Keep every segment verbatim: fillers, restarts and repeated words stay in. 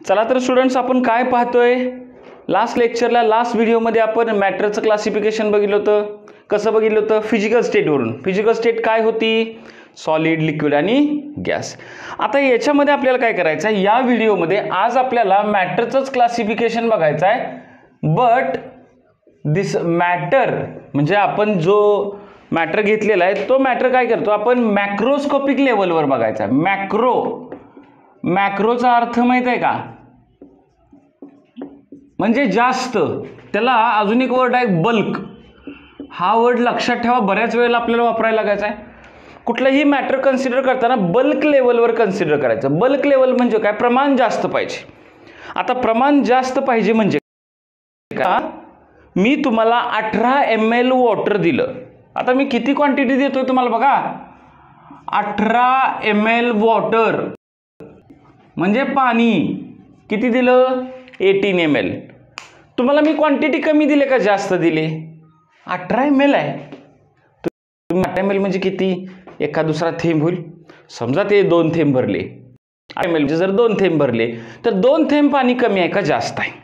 चला तर स्टुडंट्स, आपण काय पाहतोय? लास्ट लेक्चरला लास्ट व्हिडिओमध्ये आपण मॅटरचं क्लासिफिकेशन बघितलं होतं. कसं बघितलं होतं? फिजिकल स्टेटवरून. फिजिकल स्टेट काय होती? सॉलिड, लिक्विड आणि गॅस. आता याच्यामध्ये आपल्याला काय करायचं आहे? या व्हिडिओमध्ये आज आपल्याला मॅटरचंच क्लासिफिकेशन बघायचं आहे. बट दिस मॅटर म्हणजे आपण जो मॅटर घेतलेला आहे तो मॅटर काय करतो आपण मॅक्रोस्कोपिक लेवलवर बघायचा आहे. मॅक्रो मॅक्रोचा अर्थ माहित आहे का? म्हणजे जास्त. त्याला अजून एक वर्ड आहे बल्क. हा वर्ड लक्षात ठेवा, बऱ्याच वेळेला आपल्याला वापरायला लागायचा आहे. कुठलंही मॅटर कन्सिडर करताना बल्क लेवलवर कन्सिडर करायचं. बल्क लेवल म्हणजे काय? प्रमाण जास्त पाहिजे. आता प्रमाण जास्त पाहिजे म्हणजे का? मी तुम्हाला अठरा एम एल वॉटर दिलं. आता मी किती क्वांटिटी देतोय तुम्हाला बघा. अठरा एम एल वॉटर म्हणजे पाणी. किती दिलं? Eighteen M L. तुम्हाला मी क्वांटिटी कमी दिले का जास्त दिले? अठरा एम एल आहे. अठरा एम एल म्हणजे किती? एका दुसरा थेंब होईल. समजा ते दोन थेंब भरले. एम एल म्हणजे जर दोन थेंब भरले तर दोन थेंब पाणी कमी आहे का जास्त आहे?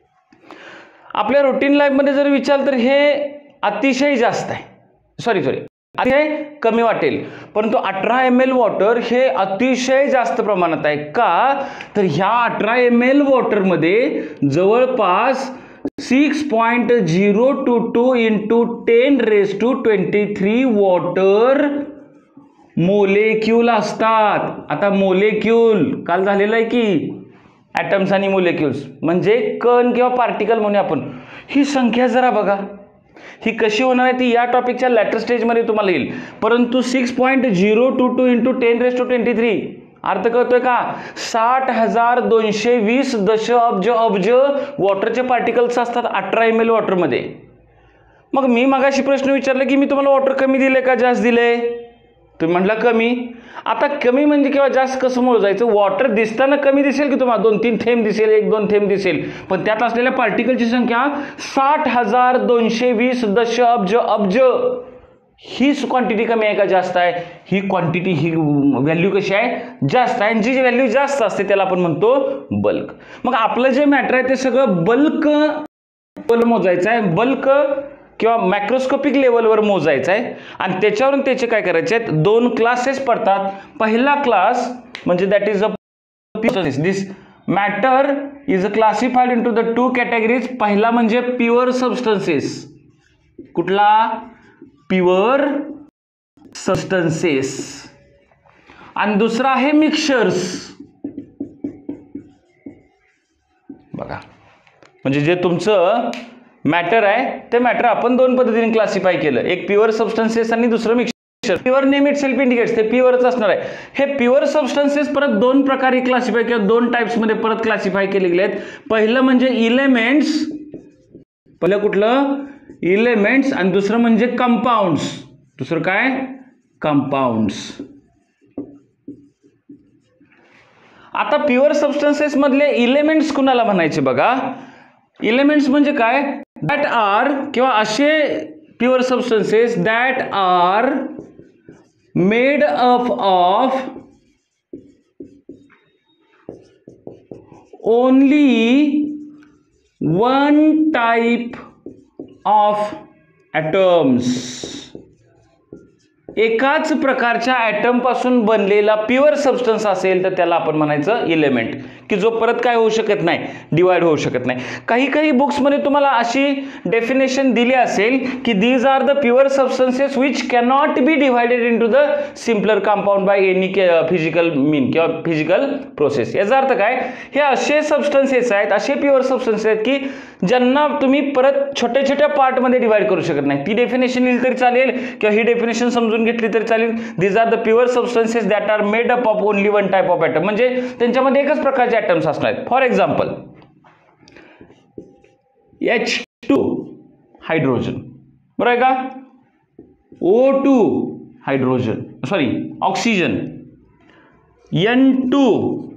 आपल्या रुटीन लाईफमध्ये जर विचारलं तर हे अतिशय जास्त आहे. सॉरी सॉरी अतिशय कमी वाटेल. परंतु अठरा एम एल वॉटर हे अतिशय जास्त प्रमाणात आहे. का? तर ह्या अठरा एम एल वॉटरमध्ये जवळपास six point zero two two into ten raise to twenty three water molecule असतात. आता मोलेक्यूल काल झालेलं आहे की ॲटम्स आणि मोलेक्युल्स म्हणजे कण किंवा पार्टिकल म्हणून आपण. ही संख्या जरा बघा, ही कशी होणार आहे ती या टॉपिकच्या लॅटर स्टेजमध्ये तुम्हाला येईल. परंतु six point zero two two into ten raise to twenty three अर्थ कळतोय का? साठ हजार दोनशे वीस दश अब्ज अब्ज वॉटरचे पार्टिकल्स असतात अठरा एम एल वॉटरमध्ये. मग मी मगाशी प्रश्न विचारला की मी तुम्हाला वॉटर कमी दिले का जास्त दिले? तुम्ही म्हटलं कमी. आता कमी म्हणजे किंवा जास्त कसं मोजायचं? वॉटर दिसताना कमी दिसेल की तुम्हाला? दोन तीन थेंब दिसेल, एक दोन थेंब दिसेल. पण त्यात असलेल्या पार्टिकलची संख्या साठ हजार दोनशे वीस दश अब्ज अब्ज. ही क्वांटिटी कमी आहे का जास्त आहे? ही क्वांटिटी ही व्हॅल्यू कशी आहे? जास्त आहे. जी व्हॅल्यू जास्त असते त्याला आपण म्हणतो बल्क. मग आपलं जे मॅटर आहे ते सगळं बल्क मोजायचं आहे. बल्क किंवा मॅक्रोस्कोपिक लेवलवर मोजायचं आहे. आणि त्याच्यावरून त्याचे काय करायचे आहेत? दोन क्लासेस पडतात. पहिला क्लास म्हणजे that is a this matter is classified into the two categories. पहिला म्हणजे प्युअर सबस्टन्सेस. कुठला? Pure substances. आणि दुसरा आहे मिक्सचर्स. बघा, म्हणजे जे तुमचं मॅटर आहे ते मॅटर आपण दोन पद्धतीने क्लासिफाय केलं. एक प्युअर सबस्टन्सेस आणि दुसरं mixture. Pure name itself indicates ते प्युअरच असणार आहे. हे प्युअर सबस्टन्सेस परत दोन प्रकारे क्लासिफाय किंवा दोन टाइप्स मध्ये परत क्लासिफाय केले गेले आहेत. पहिलं म्हणजे इलेमेंट्स. पहिलं कुठलं? इलेमेंट्स. आणि दुसरं म्हणजे कंपाऊंड्स. दुसरं काय? कंपाऊंड्स. आता प्युअर सबस्टन्सेस मधले इलेमेंट्स कुणाला म्हणायचे बघा. इलेमेंट्स म्हणजे काय? दॅट आर किंवा असे pure substances that are made up of only one type of atoms. एकाच प्रकारच्या ॲटम पासून बनलेला प्युअर सबस्टन्स असेल तर त्याला आपण म्हणायचं इलेमेंट, की जो परत काय होऊ शकत नाही? डिवाइड होऊ शकत नाही. काही काही बुक्समध्ये तुम्हाला अशी डेफिनेशन दिली असेल की these are the pure substances which cannot be divided into the simpler compound by any physical mean किंवा फिजिकल प्रोसेस. याचा अर्थ काय? हे असे सबस्टन्सेस आहेत, असे प्युअर सबस्टन्सेस आहेत की ज्यांना तुम्ही परत छोट्या छोट्या पार्टमध्ये डिवाइड करू शकत नाही. ती डेफिनेशन लिहिली तरी चालेल किंवा ही डेफिनेशन समजून घेतली तरी चालेल. These are the pure substances that are made up of only one type of atom. म्हणजे त्यांच्यामध्ये एकच प्रकारचे ॲटम्स असणार आहेत. For example H two hydrogen, बरोबर आहे का? O two hydrogen sorry oxygen. N two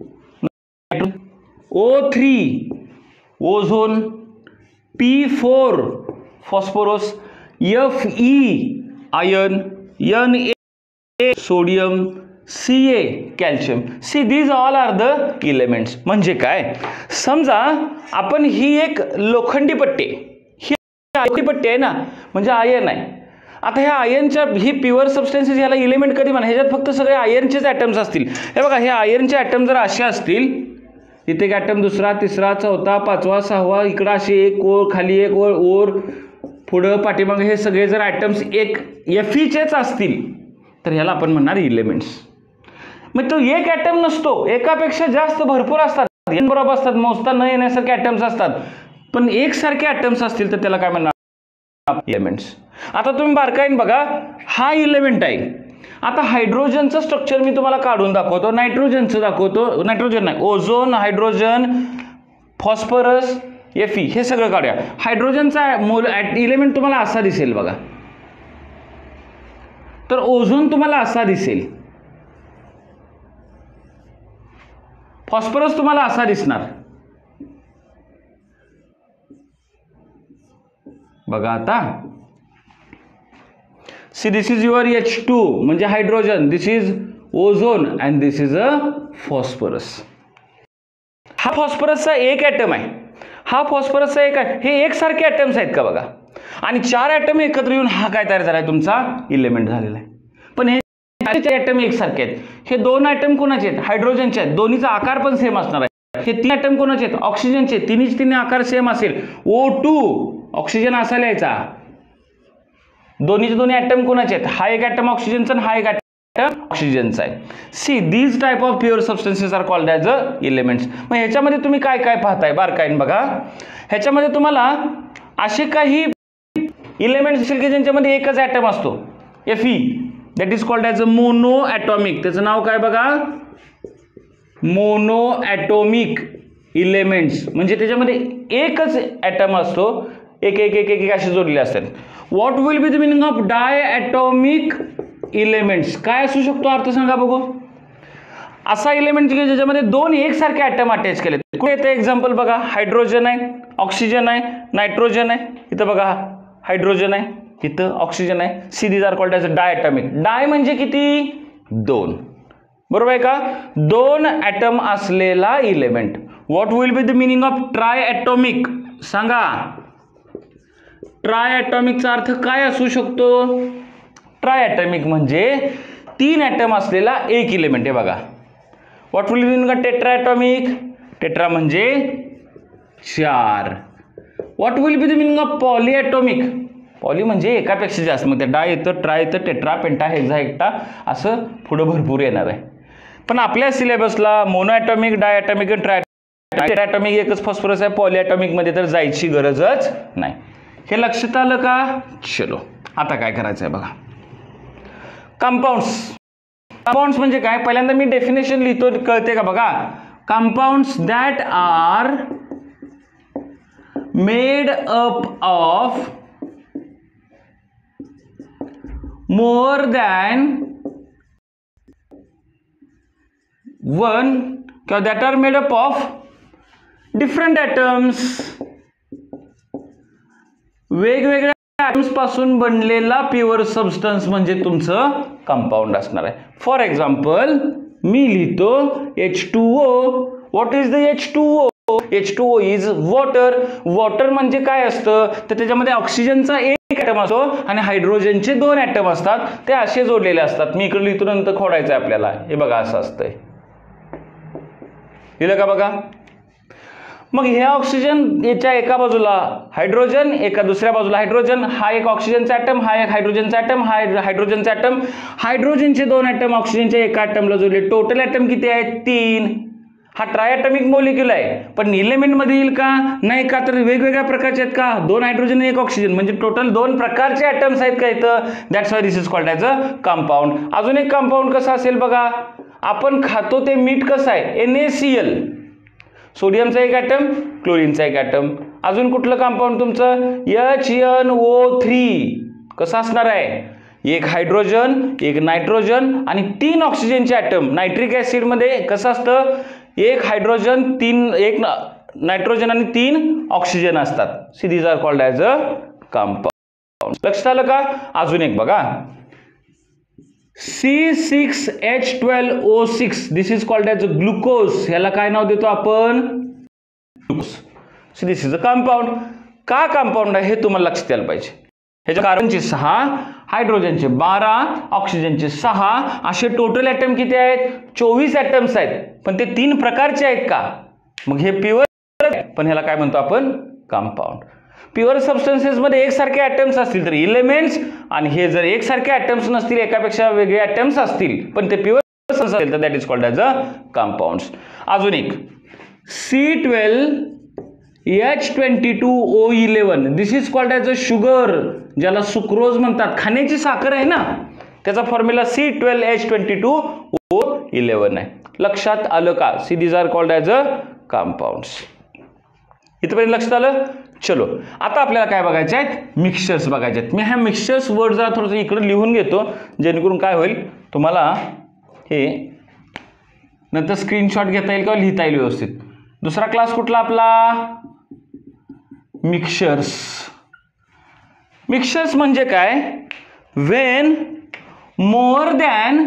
O three ozone. P four phosphorus. F E iron. N A sodium. C A calcium. See these all are the elements. म्हणजे काय, समजा आपण ही एक लोखंडी पट्टी, ही लोखंडी पट्टी आहे ना, म्हणजे आयन आहे. आता ह्या आयनच्या ही प्युअर सबस्टन्सेस, याला इलेमेंट कधी म्हणा, ह्याच्यात फक्त सगळे आयनचेच ॲटम्स असतील. हे बघा, हे आयनचे ॲटम जर असे असतील, इथे एक ॲटम, दुसरा, तिसरा, चौथा, पाचवा, सहावा, इकडं असे एक ओळ, खाली एक ओळ, ओर, पुढं, पाठीमागं, हे सगळे जर ॲटम्स एक एफईचेच असतील तर ह्याला आपण म्हणणार इलेमेंट्स. मग तो एक ॲटम नसतो, एकापेक्षा जास्त भरपूर असतात, बरोबर असतात, मोजता न येण्यासारखे ॲटम्स असतात, पण एकसारखे ॲटम्स असतील तर त्याला काय म्हणणार, इलेमेंट्स. आता तुम्ही बारकाईने बघा, हा इलेमेंट आहे. आता हायड्रोजनचं स्ट्रक्चर मी तुम्हाला काढून दाखवतो, नायट्रोजनचं दाखवतो, नायट्रोजन नाही, ओझोन, हायड्रोजन, फॉस्फरस, एफई, हे सगळं काढूया. हायड्रोजनचा मोल इलेमेंट तुम्हाला असा दिसेल बघा, तर ओझोन तुम्हाला असा दिसेल, फॉस्फरस तुम्हाला असा दिसणार. बघा आता, see this is your H two म्हणजे hydrogen, this is ozone and this is a phosphorus. हा फॉस्फरसचा एक ॲटम आहे, हा फॉस्फरसचा एक आहे. हे एकसारखे ॲटम्स आहेत का बघा, आणि चार ॲटम एकत्र येऊन हा काय तयार झाला आहे, तुमचा इलेमेंट झालेला आहे. पण हे ॲटम एकसारखे आहेत. हे दोन ॲटम कोणाचे आहेत, हायड्रोजनचे आहेत, दोन्हीचा आकार पण सेम असणार आहे. हे तीन ॲटम कोणाचे आहेत, ऑक्सिजनचे, तिन्हीच तिन्ही आकार सेम असेल. ओ टू ऑक्सिजन असा लिहायचा. दोन्हीचे दोन्ही ॲटम कोणाचे आहेत, हा एक ॲटम ऑक्सिजनचा आणि हा एक ॲटम ऑक्सिजनचा आहे. See these type of pure substances are called as a elements. मग ह्याच्यामध्ये तुम्ही काय काय पाहताय बारकाईने बघा, ह्याच्यामध्ये तुम्हाला असे काही इलेमेंट्स असतील की ज्यांच्यामध्ये एकच ॲटम असतो, F E, that is called as a monoatomic. त्याचं नाव काय बघा, मोनो ॲटॉमिक इलेमेंट्स. म्हणजे त्याच्यामध्ये एकच ॲटम असतो, एक एक एक एक असे जोडलेले असतात. What will be the meaning of diatomic elements. काय असू शकतो अर्थ सांगा बघू. असा इलेमेंट की ज्याच्यामध्ये दोन एकसारखे ॲटम अटॅच केले. कुठे येतं एक्झाम्पल बघा, हायड्रोजन आहे, ऑक्सिजन आहे, नायट्रोजन आहे, इथं बघा हायड्रोजन आहे, इथं ऑक्सिजन आहे. See these are called as a diatomic. Di म्हणजे किती, दोन, बरोबर आहे का, दोन ॲटम असलेला element. What will be the meaning of triatomic सांगा. ट्राय ॲटॉमिकचा अर्थ काय असू शकतो. ट्राय ॲटॉमिक म्हणजे तीन ॲटम असलेला एक इलेमेंट आहे बघा. What will be meaning of tetraatomic. Tetra म्हणजे चार. What will be the meaning of polyatomic. Poly म्हणजे एकापेक्षा जास्त, मग ते डाय येतं, ट्राय येतं, टेट्रा, पेंटा, हेक्सा, हेक्टा असं पुढं भरपूर येणार आहे. पण आपल्या सिलेबसला monoatomic, diatomic, triatomic एकच फॉस्फरस आहे. पॉली ॲटॉमिक मध्ये तर जायची गरजच नाही. हे लक्षात आलं का. चलो आता काय करायचं आहे बघा. कंपाऊंड्स. कंपाऊंड्स म्हणजे काय, पहिल्यांदा मी डेफिनेशन लिहितो, कळते का बघा. Compounds that are made up of more than one, that are made up of different atoms. वेगवेगळ्या atoms पासून बनलेला प्युअर सबस्टन्स म्हणजे तुमचं कंपाऊंड असणार आहे. फॉर एक्झाम्पल मी लिहितो H two O. What is the H two O. H two O is water. Water म्हणजे काय असतं, तर त्याच्यामध्ये ऑक्सिजनचा एक ॲटम असतो आणि हायड्रोजनचे दोन ॲटम असतात, ते असे जोडलेले असतात. मी इकडे लिहितो, नंतर खोडायचं आहे आपल्याला. हे बघा असं असतंय, लिहिलं का बघा. मग ह्या ऑक्सिजन याच्या एका बाजूला हायड्रोजन, एका दुसऱ्या बाजूला हायड्रोजन. हा एक ऑक्सिजनचा ॲटम, हा एक हायड्रोजनचा ॲटम, हा हायड्रोजनचा ॲटम. हायड्रोजनचे दोन ॲटम ऑक्सिजनच्या एका ॲटमला जोडले. टोटल ॲटम किती आहेत, तीन. हा ट्रायॲटॉमिक मॉलिक्यूल आहे, पण इलेमेंट मध्ये येईल का नाही का, तर वेगवेगळ्या प्रकारचे आहेत का, दोन हायड्रोजन एक ऑक्सिजन, म्हणजे टोटल दोन प्रकारचे ॲटम्स आहेत का इथं. That's why this is called as a compound. अजून एक कंपाऊंड कसं असेल बघा, आपण खातो ते मीठ कसं आहे, एन ए सी एल. सोडियमचा एक ॲटम, क्लोरीनचा एक ॲटम. अजून कुठलं कंपाऊंड तुमचं, एच एन ओ थ्री. कसं असणार आहे, एक हायड्रोजन, एक नायट्रोजन आणि तीन ऑक्सिजनचे ॲटम. नायट्रिक ॲसिड मध्ये कसं असतं, एक हायड्रोजन, तीन, एक नायट्रोजन आणि तीन ऑक्सिजन असतात. See these are called as a compound. लक्षात आलं का. अजून एक बघा, C six H twelve O six this is called as glucose. ह्याला काय नाव देतो आपण? Glucose. So this is a compound. का कंपाऊंड आहे हे तुम्हाला लक्षात यायला पाहिजे. ह्याच्या कार्बनचे सहा, हायड्रोजनचे बारा, ऑक्सिजनचे सहा, असे टोटल ॲटम किती आहेत? चोवीस ॲटम्स आहेत. पण ते तीन प्रकारचे आहेत का? मग हे प्युअर, पण ह्याला काय म्हणतो आपण? कंपाऊंड. प्युअर सबस्टन्सेस मध्ये एकसारखे ॲटम्स असतील तर इलेमेंट्स, आणि हे जर एकसारखे ॲटम्स नसतील, एकापेक्षा वेगळे ॲटम्स असतील पण ते प्युअर असेल तर that is called as a compounds. अजून एक C twelve H twenty two O eleven this is called as a sugar, ज्याला सुक्रोज म्हणतात. खाण्याची साखर आहे ना, त्याचा formula C twelve H twenty two O eleven आहे. लक्षात आलं का? See these are called as a compounds. इथपर्यंत लक्षात आलं? चलो आता आपल्याला काय बघायचे आहेत? मिक्सचर्स बघायचे आहेत. मी ह्या मिक्सचर्स वर्ड जरा थोडंसं इकडे लिहून घेतो, जेणेकरून काय होईल तुम्हाला हे नंतर स्क्रीनशॉट घेता येईल किंवा लिहिता येईल व्यवस्थित. दुसरा क्लास कुठला आपला? मिक्सचर्स. मिक्सचर्स म्हणजे काय? When more than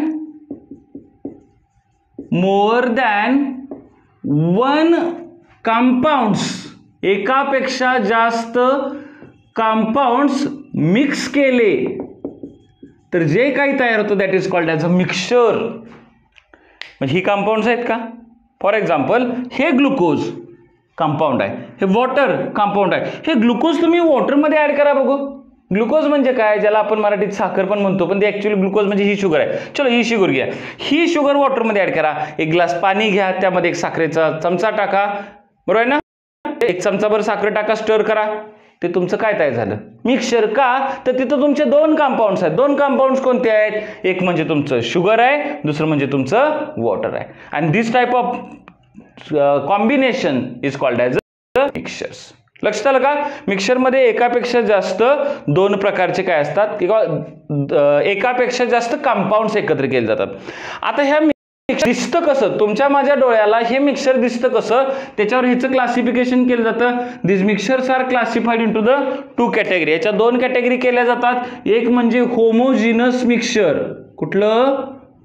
more than one compounds, एकापेक्षा जास्त कंपाऊंड्स मिक्स केले तर जे काही तयार होतं that is called as a mixture. म्हणजे ही कंपाऊंड्स आहेत का? फॉर एक्झाम्पल हे ग्लुकोज कंपाऊंड आहे, हे वॉटर कंपाऊंड आहे. हे ग्लुकोज तुम्ही वॉटरमध्ये ॲड करा बघू. ग्लुकोज म्हणजे काय? ज्याला आपण मराठीत साखर पण म्हणतो, पण ते ॲक्च्युअली ग्लुकोज म्हणजे ही शुगर आहे. चलो ही शुगर घ्या, ही शुगर वॉटरमध्ये ॲड करा. एक ग्लास पाणी घ्या, त्यामध्ये एक साखरेचा चमचा टाका, बरोबर आहे ना? एक चमचाभर साखर टाका, स्टर करा. ते तुमचं काय तयार झालं? मिक्सचर. का? तर तिथं तुमचे दोन कंपाऊंड्स आहेत. दोन कंपाऊंड्स कोणते आहेत? एक म्हणजे तुमचं शुगर आहे, दुसरं म्हणजे तुमचं वॉटर आहे. And this type of combination is called as a mixtures. लक्षात आलं का? मिक्सचरमध्ये एकापेक्षा जास्त दोन प्रकारचे काय असतात किंवा एकापेक्षा जास्त कंपाऊंड्स एकत्र केले जातात. आता ह्या दिसतं कसं? तुमच्या माझ्या डोळ्याला हे मिक्सचर दिसतं कसं? त्याच्यावर ह्याचं क्लासिफिकेशन केलं जातं. This mixtures are classified into the two category. याच्या दोन कॅटेगरी केल्या जातात. एक म्हणजे होमोजिनस मिक्सचर. कुठलं?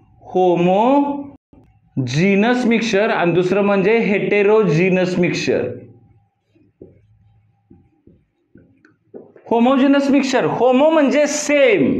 Homogeneous mixture. आणि दुसरं म्हणजे heterogeneous mixture. Homogeneous mixture, homo म्हणजे सेम,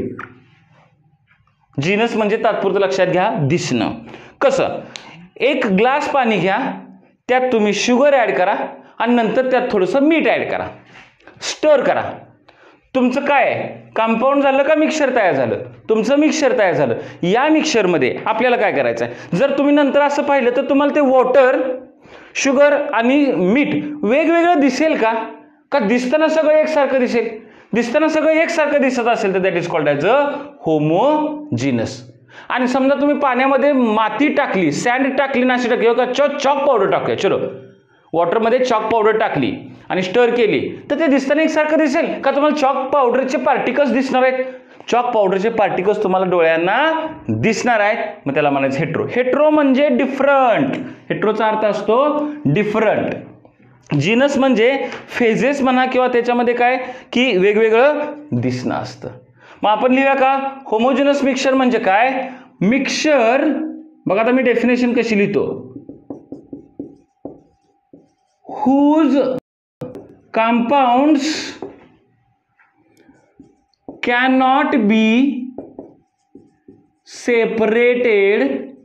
जीनस म्हणजे तात्पुरतं लक्षात घ्या दिसणं. कसं? एक ग्लास पाणी घ्या, त्यात तुम्ही शुगर ॲड करा आणि नंतर त्यात थोडंसं मीठ ॲड करा, स्टर करा. तुमचं काय कंपाऊंड झालं का मिक्सचर तयार झालं? तुमचं मिक्सचर तयार झालं. या मिक्सचरमध्ये आपल्याला काय करायचं आहे? जर तुम्ही नंतर असं पाहिलं तर तुम्हाला ते वॉटर, शुगर आणि मीठ वेगवेगळं दिसेल का? का दिसताना सगळं एकसारखं दिसेल? दिसताना सगळं एकसारखं दिसत असेल तर that is called as a homogeneous. आणि समजा तुम्ही पाण्यामध्ये माती टाकली, सँड टाकली, नाशी टाकली, का चॉक पावडर टाकूया, चलो वॉटरमध्ये चॉक पावडर टाकली आणि स्टर केली तर ते दिसताना एकसारखं दिसेल का? तुम्हाला चॉक पावडरचे पार्टिकल्स दिसणार आहेत. चॉक पावडरचे पार्टिकल्स तुम्हाला डोळ्यांना दिसणार आहेत. मग त्याला म्हणायचं हेट्रो. हेट्रो म्हणजे डिफरंट. हेट्रोचा अर्थ असतो डिफरंट. जीनस म्हणजे फेजेस म्हणा किंवा त्याच्यामध्ये काय की वेगवेगळं दिसणं असतं. मग आपण लिहूया का? होमोजिनस मिक्सचर म्हणजे काय? मिक्सचर, बघा आता मी डेफिनेशन कशी लिहितो. whose compounds cannot be separated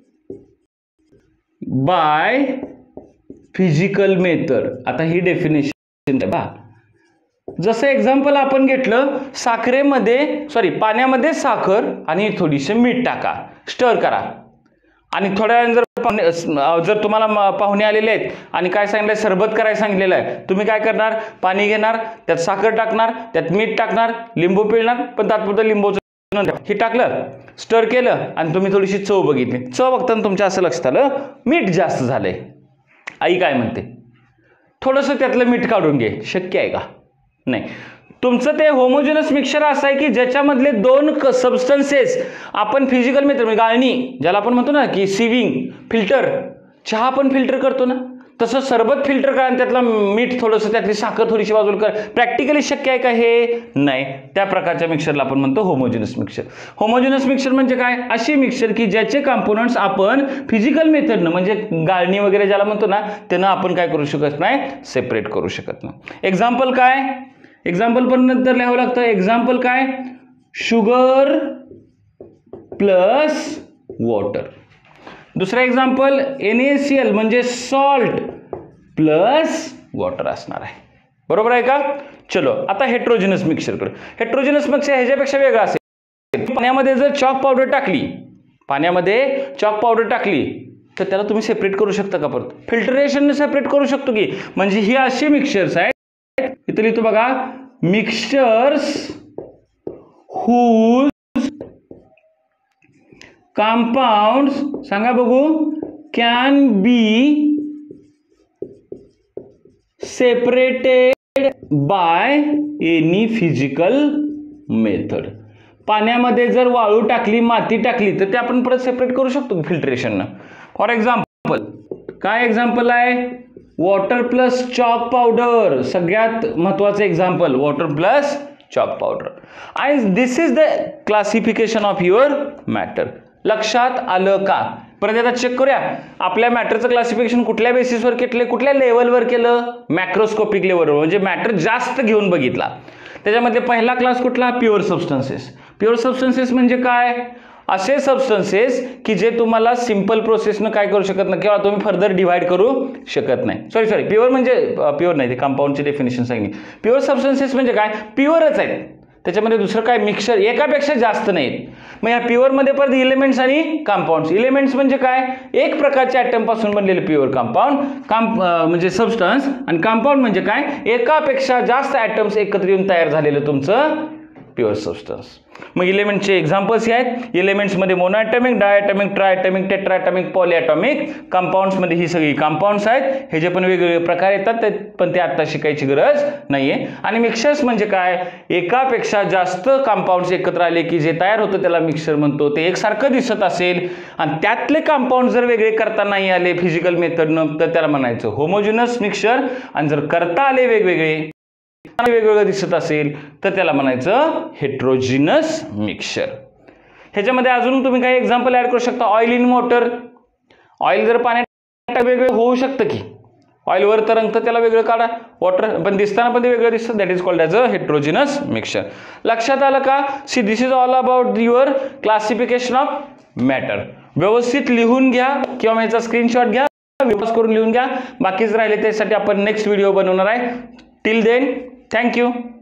by physical method. आता ही डेफिनेशन आहे बा. जसं एक्झाम्पल आपण घेतलं, साखरेमध्ये सॉरी पाण्यामध्ये साखर आणि थोडीशी मीठ टाका, स्टर करा आणि थोड्या वेळाने जर जर तुम्हाला पाहुणे आलेले आहेत आणि काय सांगितलंय, सरबत करायला सांगितलेलं आहे, तुम्ही काय करणार? पाणी घेणार, त्यात साखर टाकणार, त्यात मीठ टाकणार, लिंबू पिळणार, पण तात्पुरतं लिंबूचं हे टाकलं, स्टर केलं आणि तुम्ही थोडीशी चव बघितली. चव बघताना तुमच्या असं लक्षात आलं मीठ जास्त झालंय. आई काय म्हणते? थोडंसं त्यातलं मीठ काढून घे. शक्य आहे का? नाही. तुमचं ते होमोजिनस मिक्सचर असं आहे की ज्याच्यामधले दोन सबस्टन्सेस आपण फिजिकल मेथड म्हणजे गाळणी, ज्याला आपण म्हणतो ना की सिविंग, फिल्टर, चहा पण फिल्टर करतो ना, तसं सरबत फिल्टर करा आणि त्यातला मीठ थोडंसं, त्यातली साखर थोडीशी बाजूला कर, प्रॅक्टिकली शक्य आहे का हे? नाही. त्या प्रकारच्या मिक्सरला आपण म्हणतो होमोजिनस मिक्सर. होमोजिनस मिक्सर म्हणजे काय? अशी मिक्सर की ज्याचे कंपोनंट्स आपण फिजिकल मेथडनं म्हणजे गाळणी वगैरे ज्याला म्हणतो ना, त्यानं आपण काय करू शकत नाही, सेपरेट करू शकत नाही. एक्झाम्पल काय? एक्झाम्पल पण नंतर लिहावं लागतं. एक्झाम्पल काय? Sugar plus water. दुसरा example N A C L म्हणजे सॉल्ट प्लस वॉटर असणार आहे. बरोबर आहे का? चलो आता हेट्रोजिनस मिक्सरकडे. हेट्रोजिनस मिक्सर ह्याच्यापेक्षा वेगळा असेल. पाण्यामध्ये जर चॉक पावडर टाकली, पाण्यामध्ये चॉक पावडर टाकली तर त्याला तुम्ही सेपरेट करू शकता का? परत फिल्टरेशन सेपरेट करू शकतो की. म्हणजे ही अशी मिक्सर्स आहेत, इथं लिहितो बघा, मिक्सचर्स whose compounds सांगा बघू can be separated by any physical method. पाण्यामध्ये जर वाळू टाकली, माती टाकली तर ते आपण परत सेपरेट करू शकतो फिल्ट्रेशननं. फॉर एक्झाम्पल काय एक्झाम्पल आहे? Water plus chalk powder. सगळ्यात महत्वाचं example water plus chalk powder. आणि this is the classification of your matter. लक्षात आलं का? परत आता चेक करूया आपल्या मॅटरचं क्लासिफिकेशन कुठल्या बेसिसवर केलं, कुठल्या लेवलवर केलं? मॅक्रोस्कोपिक लेवलवर, म्हणजे मॅटर जास्त घेऊन बघितला. त्याच्यामध्ये पहिला क्लास कुठला? Pure substances. प्युअर सबस्टन्सेस म्हणजे काय? असे सबस्टन्सेस की जे तुम्हाला सिंपल प्रोसेसनं काय करू शकत नाही किंवा तुम्ही फर्दर डिवाइड करू शकत नाही. सॉरी सॉरी प्युअर म्हणजे प्युअर नाही, ते कंपाऊंडची डेफिनेशन सांगितली. प्युअर सबस्टन्सेस म्हणजे काय? प्युअरच आहेत, त्याच्यामध्ये दुसरं काय मिक्सर एकापेक्षा जास्त नाहीत. मग या प्युअरमध्ये परत इलेमेंट्स आणि कंपाऊंड्स. इलेमेंट्स म्हणजे काय? एक प्रकारच्या ॲटम पासून बनलेले प्युअर कंपाऊंड, काम म्हणजे सबस्टन्स. आणि कंपाऊंड म्हणजे काय? एकापेक्षा जास्त ॲटम्स एकत्र येऊन तयार झालेलं तुमचं प्युअर सबस्टन्स. मग इलेमेंटचे एक्झाम्पल्स आहेत. इलेमेंट्समध्ये मोनोॲटॉमिक, डायॲटॉमिक, ट्रायॲटॉमिक, टेट्राॲटॉमिक, पॉलीॲटॉमिक. कंपाऊंड्समध्ये ही सगळी कंपाऊंड्स आहेत. हे जे पण वेगवेगळे प्रकार येतात ते पण ते आता शिकायची गरज नाहीये. आणि मिक्सर्स म्हणजे काय? एकापेक्षा जास्त कंपाऊंड्स एकत्र आले की जे तयार होतं त्याला मिक्सर म्हणतो. ते एकसारखं दिसत असेल आणि त्यातले कंपाऊंड जर वेगळे करता नाही आले फिजिकल मेथडनं तर त्याला म्हणायचं होमोजिनस मिक्सर. आणि जर करता आले वेगवेगळे वेगवेगळं दिसत असेल तर त्याला म्हणायचं हेट्रोजिनस मिक्सर. ह्याच्यामध्ये अजून तुम्ही काही एक्झाम्पल ऍड करू शकता. Oil in water. ऑइल जर पाण्यात वेगळं होऊ शकतं की, ऑइल वर तर रंगतं त्याला वेगळं काढा, वॉटर पण दिसताना पण ते वेगळं दिसतं, that is called as a heterogeneous mixer. लक्षात आलं का? See this is all about your classification of matter. व्यवस्थित लिहून घ्या किंवा याचा स्क्रीनशॉट घ्या, व्यवस्थित करून लिहून घ्या. बाकीच राहिले त्यासाठी आपण नेक्स्ट व्हिडिओ बनवणार आहे. Till then, thank you.